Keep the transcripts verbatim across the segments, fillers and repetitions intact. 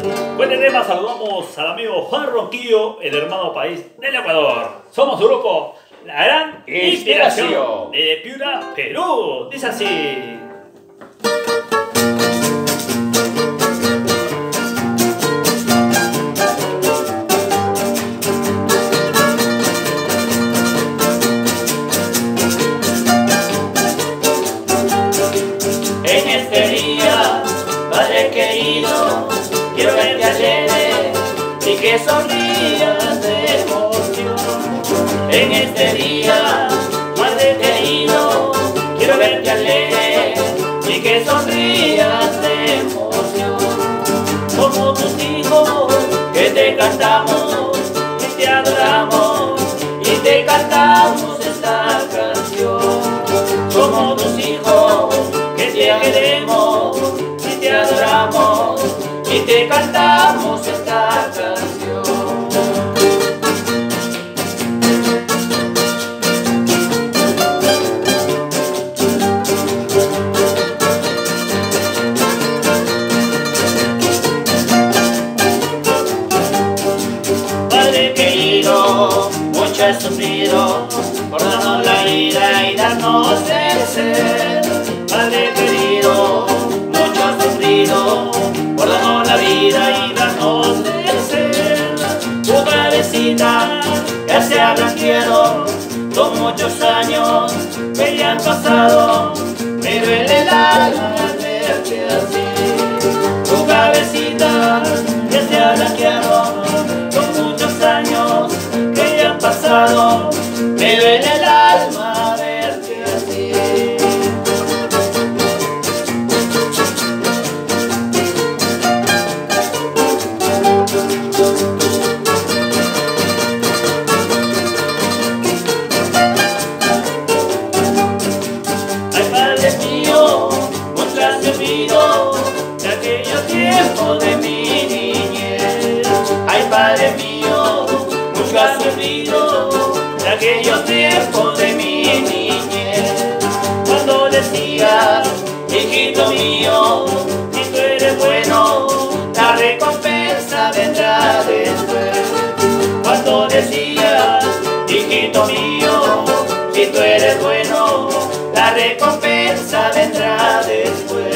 Buen tema, saludamos al amigo Juan Ronquillo, el hermano país del Ecuador. Somos su grupo La Gran Inspiración, Inspiración. de Piura, Perú. Dice así. En este día, Padre querido, quiero verte alegre y que sonrías de emoción. En este día, Padre querido, quiero verte alegre y que sonrías de emoción. Como tus hijos que te cantamos y te adoramos y te cantamos esta canción. Como tus hijos que te queremos y te adoramos y te cantamos esta canción. Padre querido, mucho has sufrido por darnos la vida y darnos el ser. Padre querido, mucho has sufrido por darnos la vida y darnos el ser. Tu cabecita ya se ha blanqueado, son muchos años que ya han pasado, me duele el alma al verte así. Tu cabecita ya se ha blanqueado, son muchos años que ya han pasado, me duele el alma verte así. Ay, Padre mío, mucho has sufrido de aquellos tiempos de mi niñez. Ay, Padre mío, mucho has sufrido de aquellos tiempos de mi niñez. Cuando decías, hijito mío, si tú eres bueno, la recompensa vendrá después. Cuando decías, hijito mío, si tú eres bueno, la recompensa vendrá después.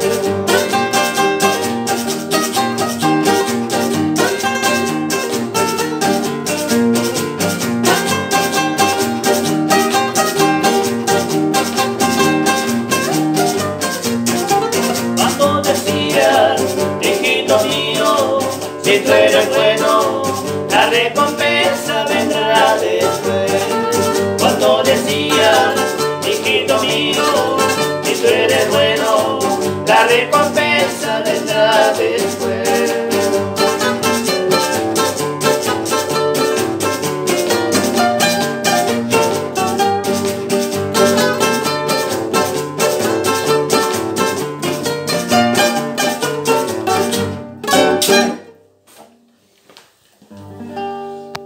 Cuando decías, hijito mío, si tú eres bueno, la recompensa vendrá después. Cuando decías, hijito mío, si tú eres bueno, la recompensa vendrá después.